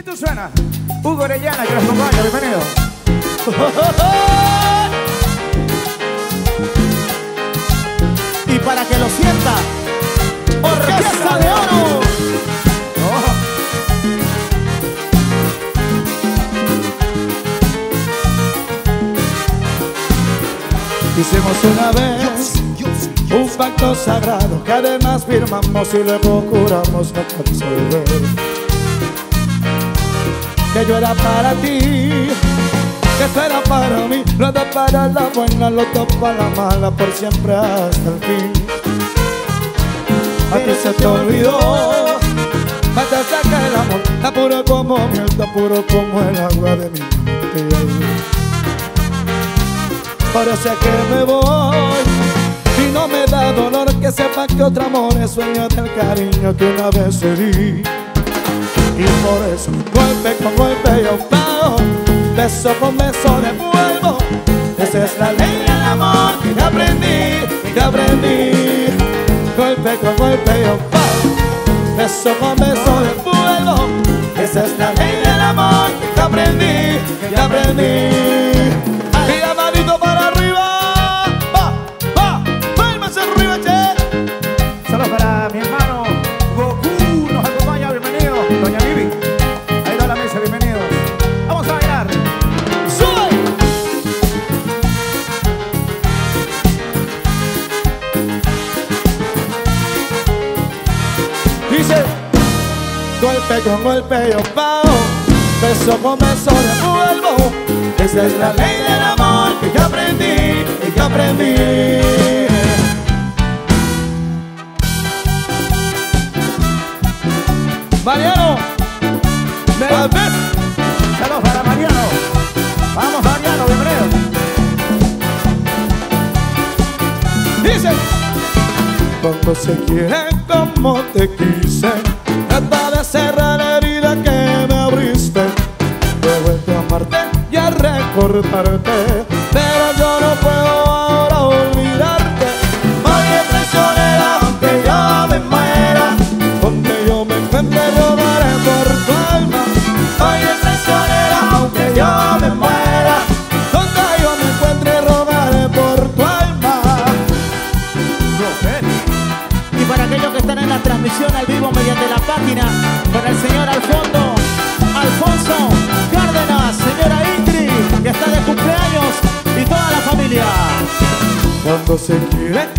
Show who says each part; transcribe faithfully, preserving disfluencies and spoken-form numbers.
Speaker 1: Esto suena. Hugo Orellana, que los acompaña, bienvenido.
Speaker 2: Y para que lo sienta, Orquesta de Oro.
Speaker 1: Oh.
Speaker 2: Hicimos una vez un pacto sagrado que además firmamos y luego juramos no resolver. Que yo era para ti, que tú eras para mí, lo dos para la buena, lo dos para la mala, por siempre hasta el fin. A ti se te olvidó, más te saca el amor, tan puro como miel, tan puro como el agua de mi piel. Por eso es que me voy y no me da dolor que sepa que otro amor es sueño del cariño que una vez te di. Y por eso golpe con golpe yo pago, beso con beso devuelvo. Esa es la ley del amor que ya aprendí, que aprendí. Golpe con golpe yo pago, beso con beso devuelvo. Esa es la ley del amor que ya aprendí, que ya aprendí. Y la manito para arriba, va, va, palmas arriba, che.
Speaker 1: Saludos para mi hermano Goku, nos acompaña, bienvenido. Doña Vivi, ahí va la mesa, bienvenido. Vamos a bailar.
Speaker 2: ¡Sube! Dice, golpe con golpe yo pago, beso con beso devuelvo. Esa es la ley del amor que yo aprendí, que yo aprendí. Mariano, ¿me la ves?
Speaker 1: Saludos para Mariano. Vamos, Mariano, bienvenido.
Speaker 2: Dice, cuando se quiere como te quise, trata de cerrar la herida que me abriste. He vuelto a amarte y a recordarte, pero yo no puedo ahora olvidarte. Oye, traicionera, aunque yo me muera, donde yo me encuentre robaré por tu alma. Oye, traicionera, aunque yo me muera, donde yo me encuentre robaré por tu alma.
Speaker 3: Y para aquellos que están en la transmisión al vivo mediante la página, con el señor al fondo, Alfonso Cárdenas, señora Ingrid, que está de cumpleaños, y toda la familia.
Speaker 2: Cuando se quiere